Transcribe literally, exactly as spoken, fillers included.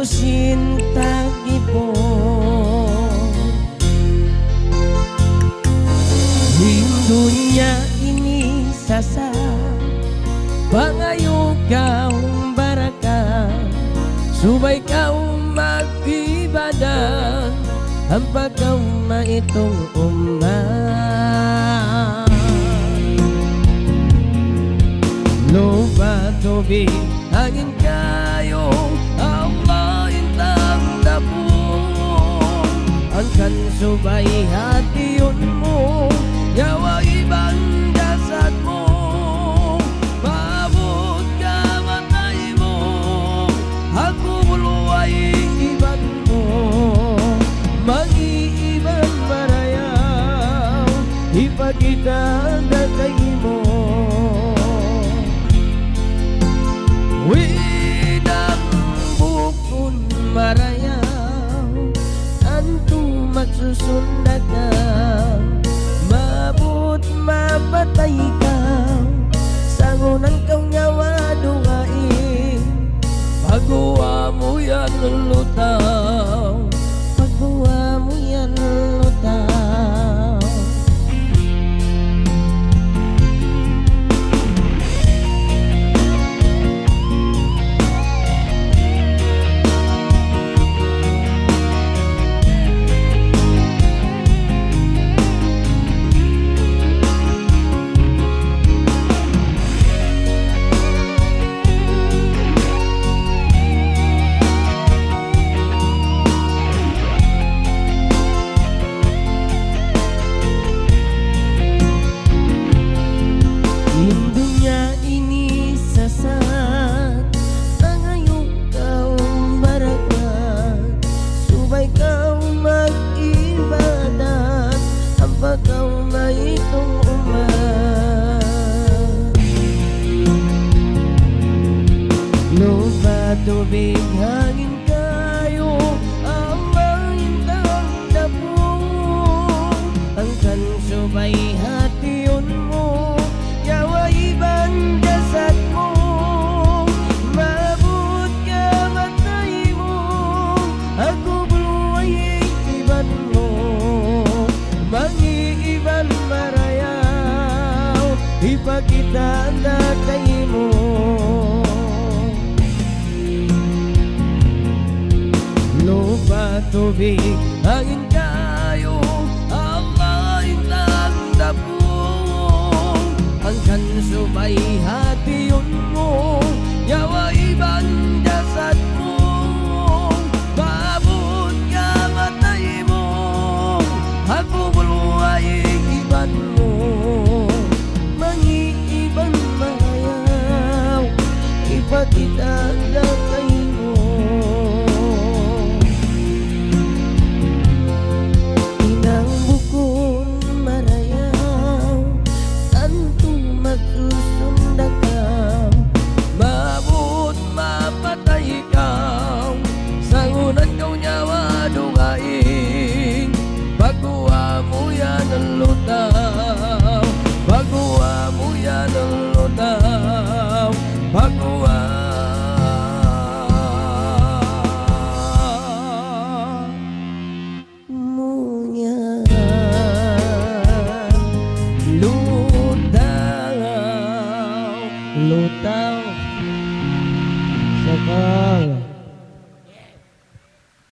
sinta gipon. Dunia ini sasa bangayo kau baraka subay kau mag-ibadah hampa kau maitong umat. Lupa tubig hangin kayo Allah intang dapon angkan subay hatiyon mo yawa ibang jasad mo maabot ka matay mo ako buluay iban mo mag-iiban marayaw ipakita datay mo widang bukun marayaw antu magsusunda ka mapatay ka sangunan kau nyawa dugain pagawa mo yan lutaw pagawa mo yan lutaw. Tubig hangin kayo Allah intang dapon angkan subay hatiyon mo yawa ibang jasad mo maabot ka matay mo ako buluay iban mo mangiiban marayaw ipakita na kay mo. Lupa tubig hangin kayo Allah intang dapon angkan subay